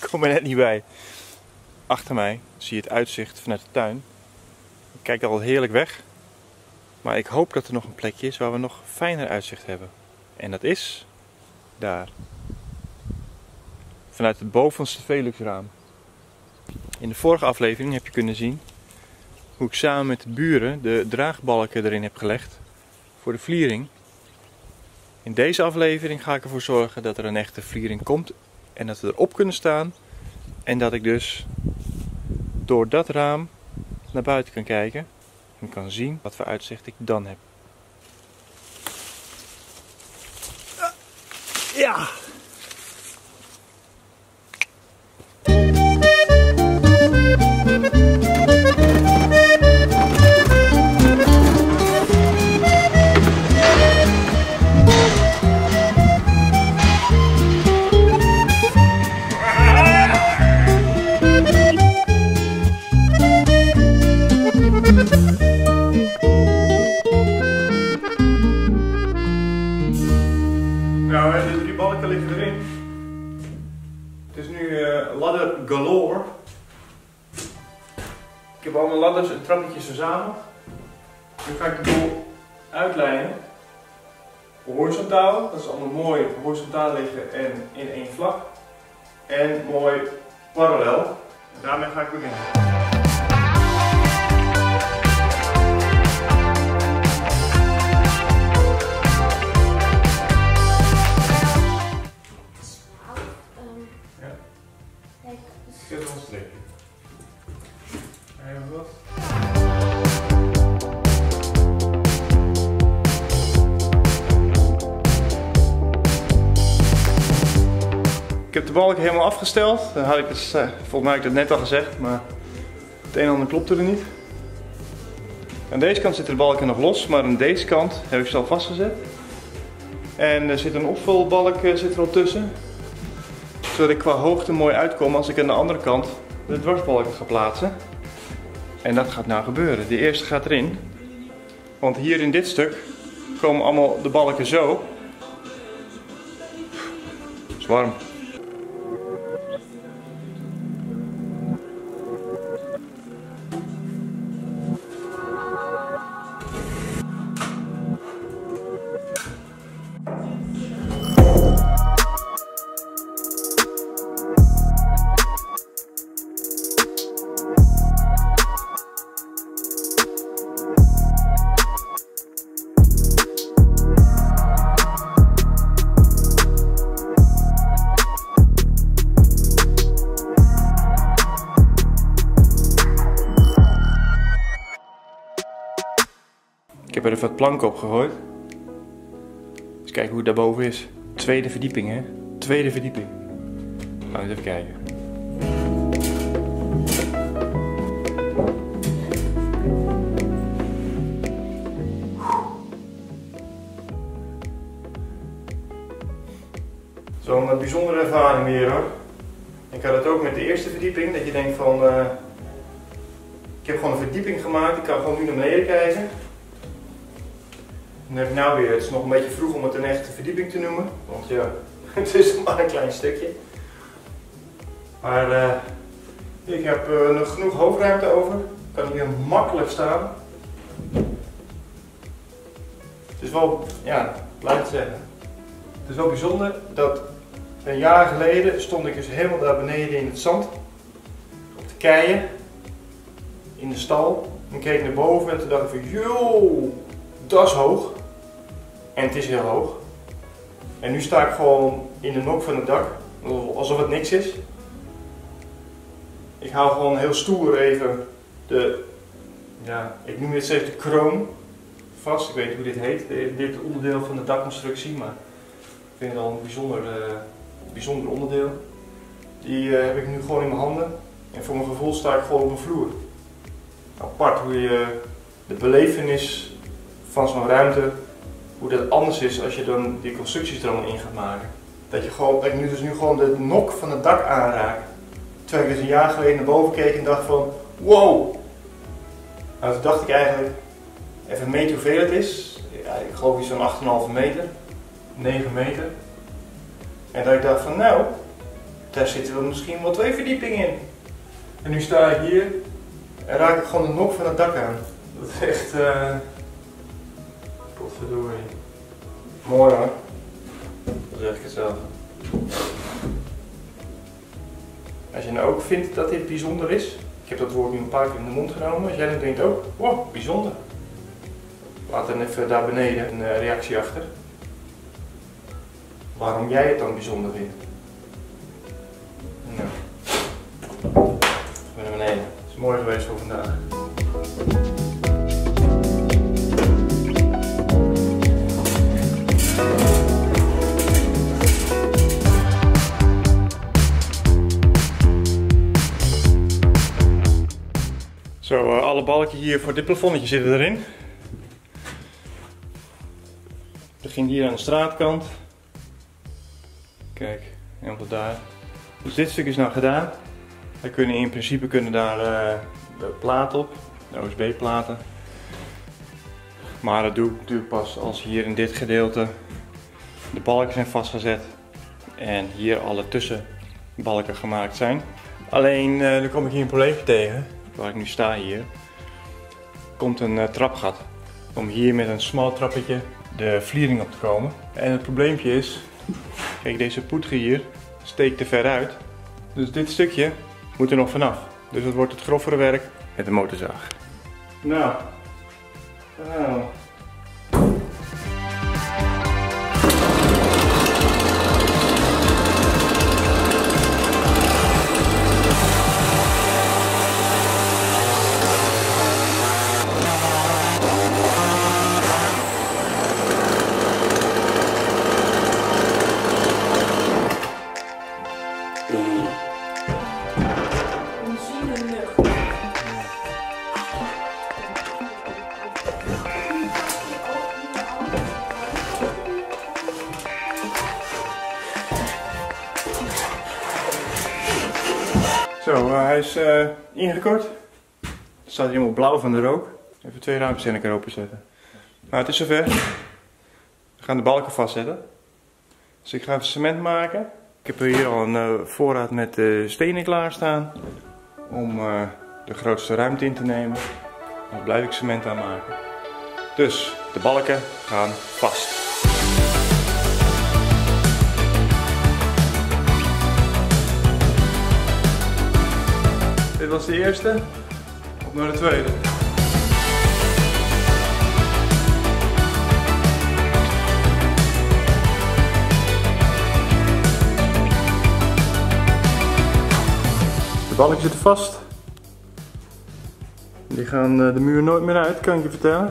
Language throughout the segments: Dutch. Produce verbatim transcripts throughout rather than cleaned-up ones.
kom er net niet bij. Achter mij zie je het uitzicht vanuit de tuin. Ik kijk al heerlijk weg. Maar ik hoop dat er nog een plekje is waar we nog fijner uitzicht hebben. En dat is daar. Vanuit het bovenste Veluxraam. In de vorige aflevering heb je kunnen zien hoe ik samen met de buren de draagbalken erin heb gelegd voor de vliering. In deze aflevering ga ik ervoor zorgen dat er een echte vliering komt en dat we erop kunnen staan. En dat ik dus door dat raam naar buiten kan kijken en kan zien wat voor uitzicht ik dan heb. Ja! Nou, de drie balken liggen erin. Het is nu uh, ladder galore. Ik heb allemaal ladders en trappetjes verzameld. Nu ga ik de boel uitlijnen. Horizontaal, dat is allemaal mooi horizontaal liggen en in één vlak. En mooi parallel. En daarmee ga ik beginnen. Ik heb nog een streepje. Even wat. Ik heb de balk helemaal afgesteld. Dan had ik dus, uh, volgens mij heb ik dat net al gezegd, maar het een en ander klopte er niet. Aan deze kant zitten de balken nog los, maar aan deze kant heb ik ze al vastgezet. En er zit een opvulbalk uh, zit er al tussen. Zodat ik qua hoogte mooi uitkom als ik aan de andere kant de dwarsbalken ga plaatsen. En dat gaat nou gebeuren. De eerste gaat erin. Want hier in dit stuk komen allemaal de balken zo. Het is warm. Ik heb er even wat planken op gegooid. Eens kijken hoe het daarboven is. Tweede verdieping, hè? Tweede verdieping. Gaan we eens even kijken. Zo'n bijzondere ervaring weer, hoor. Ik had het ook met de eerste verdieping, dat je denkt van... Uh, ik heb gewoon een verdieping gemaakt, ik kan gewoon nu naar beneden kijken. Dan heb ik nou weer, het is nog een beetje vroeg om het een echte verdieping te noemen, want ja, het is maar een klein stukje. Maar uh, ik heb uh, nog genoeg hoofdruimte over, ik kan hier makkelijk staan. Het is wel, ja, blijf het zeggen. Het is wel bijzonder dat een jaar geleden stond ik dus helemaal daar beneden in het zand, op de keien, in de stal, en keek naar boven en toen dacht ik van, joh, dat is hoog. En het is heel hoog. En nu sta ik gewoon in de nok van het dak, alsof het niks is. Ik hou gewoon heel stoer even de, ja, ik noem dit steeds de kroon vast. Ik weet niet hoe dit heet, dit onderdeel van de dakconstructie, maar ik vind het al een bijzonder, uh, bijzonder onderdeel. Die uh, heb ik nu gewoon in mijn handen. En voor mijn gevoel sta ik gewoon op een vloer. Apart hoe je de belevenis van zo'n ruimte, hoe dat anders is als je dan die constructies er allemaal in gaat maken. Dat, je gewoon, dat ik nu dus nu gewoon de nok van het dak aanraak. Terwijl ik dus een jaar geleden naar boven keek en dacht van, wow! Nou, toen dacht ik eigenlijk, even meten hoeveel het is. Ja, ik geloof iets van acht komma vijf meter, negen meter. En dat ik dacht van, nou, Daar zitten wel misschien wel twee verdiepingen in. En nu sta ik hier en raak ik gewoon de nok van het dak aan. Dat is echt... Uh... Potverdorie. Mooi hoor. Dat zeg ik het zelf. Als je nou ook vindt dat dit bijzonder is, ik heb dat woord nu een paar keer in de mond genomen, als jij dan denkt ook, wow, bijzonder. Laat dan even daar beneden een uh, reactie achter. Waarom jij het dan bijzonder vindt. Nou. Even naar beneden. Het is mooi geweest voor vandaag. Zo, uh, alle balken hier voor dit plafonnetje zitten erin. Het begint hier aan de straatkant. Kijk, helemaal tot daar. Dus dit stuk is nou gedaan. Wij kunnen in principe kunnen daar uh, de plaat op, de O S B-platen. Maar dat doe ik natuurlijk pas als hier in dit gedeelte de balken zijn vastgezet en hier alle tussenbalken gemaakt zijn. Alleen uh, dan kom ik hier een probleempje tegen, waar ik nu sta hier. Komt een uh, trapgat om hier met een smal trappetje de vliering op te komen. En het probleempje is, kijk, deze poetge hier steekt te ver uit. Dus dit stukje moet er nog vanaf. Dus dat wordt het grovere werk met de motorzaag. Nou, nou. Zo, uh, hij is uh, ingekort. Het staat helemaal blauw van de rook. Even twee raampjes in elkaar openzetten. Nou, het is zover. We gaan de balken vastzetten. Dus ik ga even cement maken. Ik heb hier al een uh, voorraad met uh, stenen klaarstaan. Om uh, de grootste ruimte in te nemen. Daar blijf ik cement aan maken. Dus de balken gaan vast. Dit was de eerste, op naar de tweede. De balken zitten vast. Die gaan de muur nooit meer uit, kan ik je vertellen.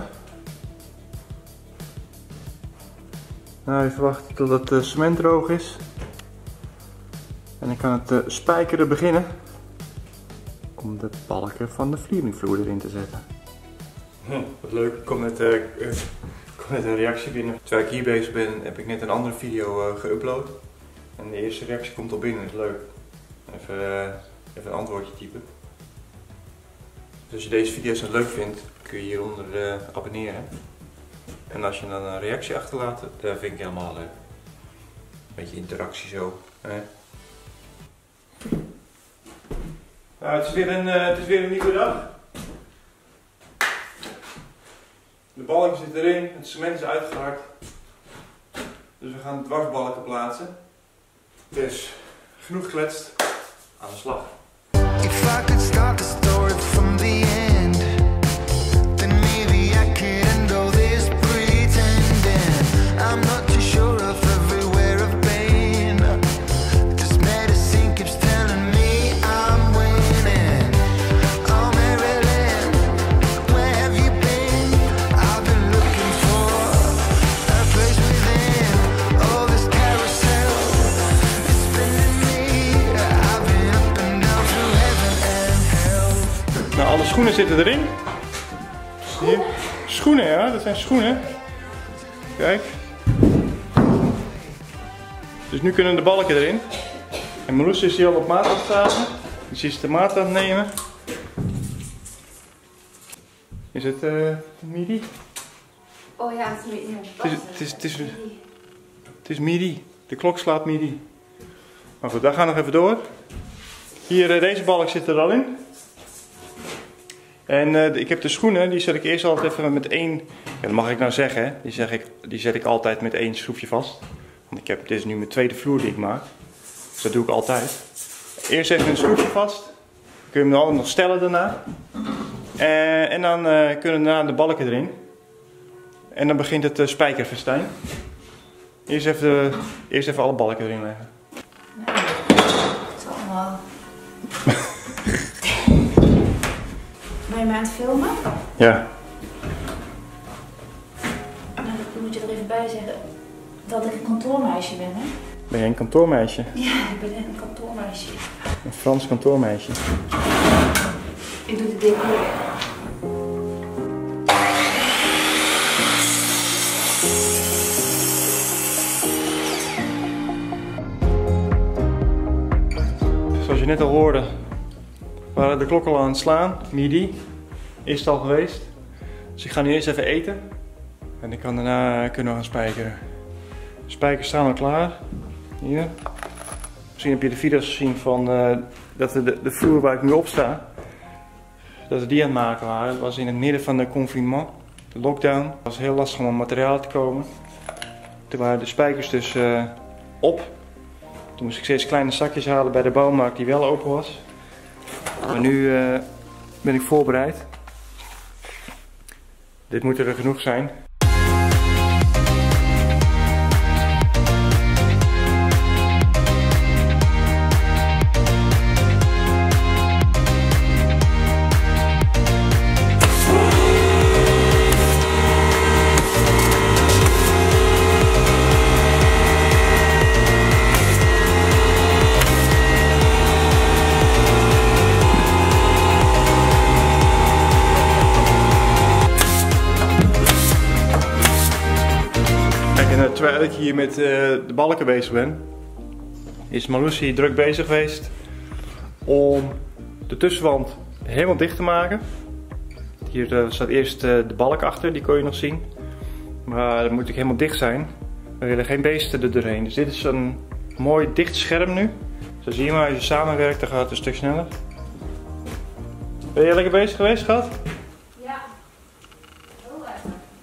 Nou, even wachten totdat het cement droog is. En dan kan het spijkeren beginnen. Om de balken van de vlieringvloer erin te zetten. Hm, wat leuk, ik kom net, uh, uh, kom net een reactie binnen. Terwijl ik hier bezig ben, heb ik net een andere video uh, geüpload. En de eerste reactie komt al binnen, dat is leuk. Even, uh, even een antwoordje typen. Dus als je deze video's nog leuk vindt, kun je hieronder uh, abonneren. En als je dan een reactie achterlaat, dat vind ik helemaal leuk. Beetje interactie zo. Hè? Nou, het is weer een, uh, het is weer een nieuwe dag. De balken zitten erin, het cement is uitgehard. Dus we gaan dwarsbalken plaatsen. Dus genoeg gekletst, aan de slag. If I could start the story from the end, then maybe I could end all this pretending. I'm not too sure of everywhere I've been. This medicine keeps telling me I'm winning. Oh Marilyn, where have you been? I've been looking for a place within all this carousel. It's spinning me. I've been up and down through heaven and hell. Nou, alle schoenen zitten erin. Hier. Schoenen, ja, dat zijn schoenen. Kijk. Dus nu kunnen de balken erin. En Marloes is hier al op maat aan het zagen. Dus die is de maat aan het nemen. Is het uh, midi? Oh ja, het is midi. Het is, het, is, het, is, het is midi. De klok slaat midi. Maar goed, wij gaan nog even door. Hier, uh, deze balk zit er al in. En uh, ik heb de schoenen, die zet ik eerst altijd even met één, ja, dat mag ik nou zeggen, hè? Die, zeg ik, die zet ik altijd met één schroefje vast. Want ik heb, dit is nu mijn tweede vloer die ik maak. Dus dat doe ik altijd. Eerst even een schroefje vast. Dan kun je hem dan nog stellen daarna. Uh, en dan uh, kunnen daarna de balken erin. En dan begint het uh, spijkerfestijn. Eerst even, de, eerst even alle balken erin leggen. Nou, het is allemaal... Ben je mij aan het filmen? Ja. Nou, dan moet je er even bij zeggen dat ik een kantoormeisje ben, hè? Ben jij een kantoormeisje? Ja, ik ben een kantoormeisje. Een Frans kantoormeisje. Ik doe de decor. Zoals je net al hoorde, waren de klokken al aan het slaan. Midi is het al geweest. Dus ik ga nu eerst even eten. En ik kan daarna kunnen we gaan spijkeren. De spijkers staan al klaar. Hier. Misschien heb je de video's gezien van uh, dat de, de vloer waar ik nu op sta, dat we die aan het maken waren. Dat was in het midden van de confinement, de lockdown. Het was heel lastig om aan materiaal te komen. Toen waren de spijkers dus uh, op. Toen moest ik steeds kleine zakjes halen bij de bouwmarkt die wel open was. Maar nu uh, ben ik voorbereid. Dit moet er genoeg zijn. Terwijl ik hier met uh, de balken bezig ben, is Marloes druk bezig geweest om de tussenwand helemaal dicht te maken. Hier uh, staat eerst uh, de balk achter, die kon je nog zien. Maar dat moet ik helemaal dicht zijn. We willen geen beesten er doorheen. Dus dit is een mooi dicht scherm nu. Zo zie je maar, als je samenwerkt dan gaat het een stuk sneller. Ben jij lekker bezig geweest, schat? Ja, heel erg.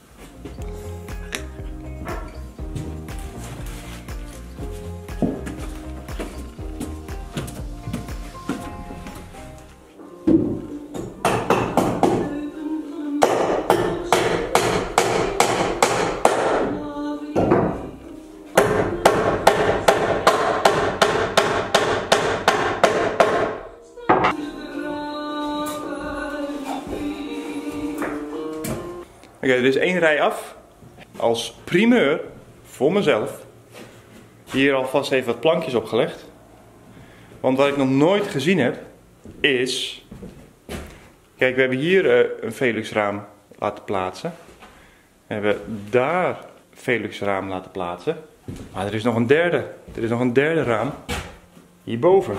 Oké, okay, er is één rij af. Als primeur voor mezelf. Hier alvast even wat plankjes opgelegd. Want wat ik nog nooit gezien heb, is... Kijk, we hebben hier uh, een Velux raam laten plaatsen. We hebben daar een Velux raam laten plaatsen. Maar er is nog een derde. Er is nog een derde raam. Hierboven.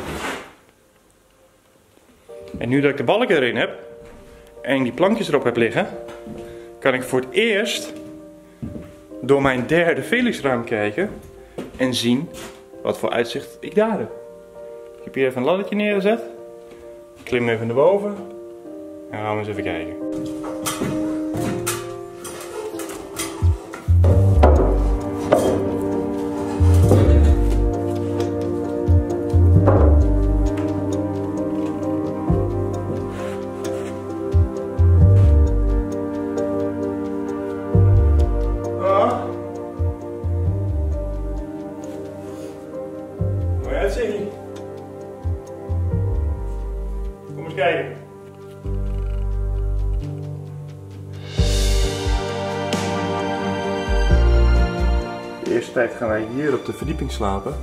En nu dat ik de balken erin heb. En die plankjes erop heb liggen. Kan ik voor het eerst door mijn derde Velux raam kijken. En zien wat voor uitzicht ik daar heb. Ik heb hier even een laddertje neergezet. Ik klim even naar boven. En gaan we eens even kijken. Kom eens kijken. De eerste tijd gaan wij hier op de verdieping slapen.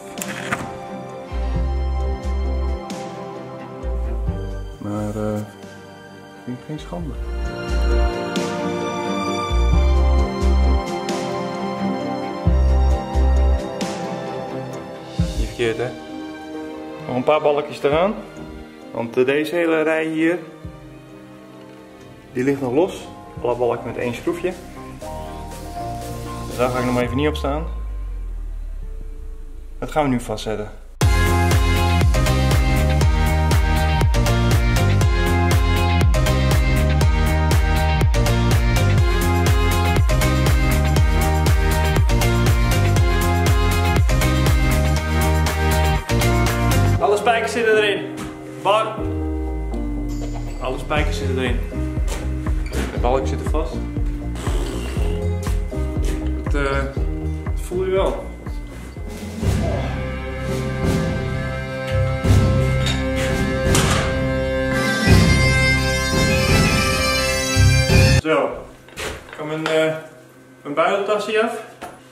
Maar uh, ik vind geen schande. Niet verkeerd, hè? Nog een paar balkjes eraan. Want deze hele rij hier, die ligt nog los. Alle balken met één schroefje. Dus daar ga ik nog maar even niet op staan. Dat gaan we nu vastzetten. spijkers zitten erin. Bar. Alle spijkers zitten erin. De balken zitten vast. Het, uh, het voel je wel. Zo. Ik kan mijn, uh, mijn buideltasje af.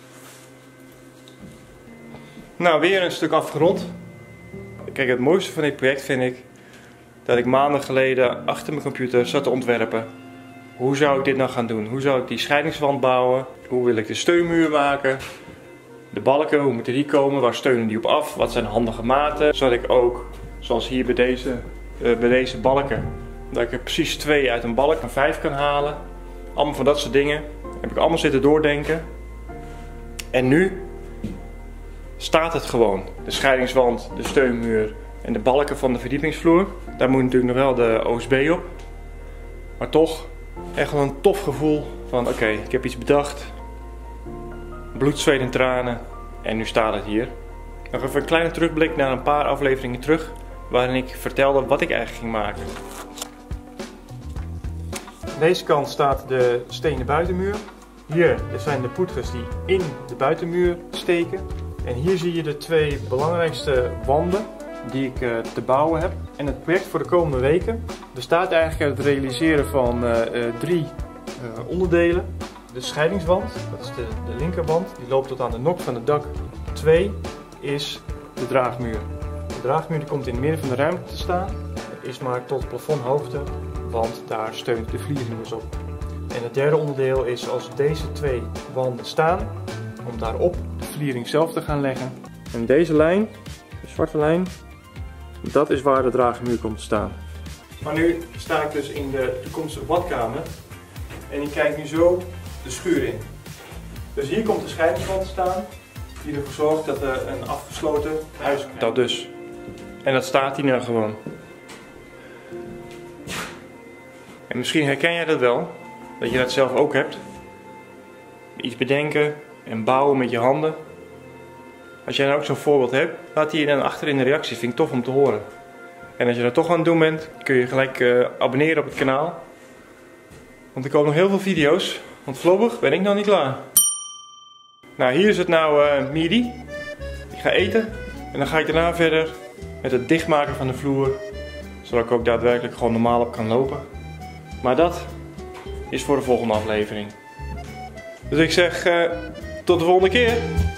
Nou, weer een stuk afgerond. Kijk, het mooiste van dit project vind ik dat ik maanden geleden achter mijn computer zat te ontwerpen. Hoe zou ik dit nou gaan doen? Hoe zou ik die scheidingswand bouwen? Hoe wil ik de steunmuur maken? De balken, hoe moeten die komen? Waar steunen die op af? Wat zijn handige maten? Zodat ik ook, zoals hier bij deze, uh, bij deze balken, dat ik er precies twee uit een balk van vijf kan halen. Allemaal van dat soort dingen. Heb ik allemaal zitten doordenken. En nu staat het gewoon. De scheidingswand, de steunmuur en de balken van de verdiepingsvloer. Daar moet natuurlijk nog wel de O S B op. Maar toch echt wel een tof gevoel van oké, okay, ik heb iets bedacht. Bloed, zweet en tranen. En nu staat het hier. Nog even een kleine terugblik naar een paar afleveringen terug. Waarin ik vertelde wat ik eigenlijk ging maken. Aan deze kant staat de stenen buitenmuur. Hier zijn de poeters die in de buitenmuur steken. En hier zie je de twee belangrijkste wanden die ik uh, te bouwen heb. En het project voor de komende weken bestaat eigenlijk uit het realiseren van uh, uh, drie uh, onderdelen. De scheidingswand, dat is de, de linkerwand, die loopt tot aan de nok van het dak. Twee is de draagmuur. De draagmuur die komt in het midden van de ruimte te staan. Het is maar tot plafondhoogte, want daar steunt de vliering dus op. En het derde onderdeel is als deze twee wanden staan, om daarop de vliering zelf te gaan leggen. En deze lijn, de zwarte lijn, dat is waar de draagmuur komt te staan. Maar nu sta ik dus in de toekomstige badkamer en ik kijk nu zo de schuur in. Dus hier komt de scheidingswand te staan, die ervoor zorgt dat er een afgesloten huis komt. Dat dus. En dat staat hier nou gewoon. En misschien herken jij dat wel, dat je dat zelf ook hebt. Iets bedenken en bouwen met je handen. Als jij nou ook zo'n voorbeeld hebt, laat die je dan achter in de reactie. Vind ik tof om te horen. En als je dat toch aan het doen bent, kun je gelijk uh, abonneren op het kanaal. Want er komen nog heel veel video's. Want voorlopig ben ik nog niet klaar. Nou, hier is het nou uh, midi. Ik ga eten. En dan ga ik daarna verder met het dichtmaken van de vloer. Zodat ik ook daadwerkelijk gewoon normaal op kan lopen. Maar dat is voor de volgende aflevering. Dus ik zeg uh, tot de volgende keer.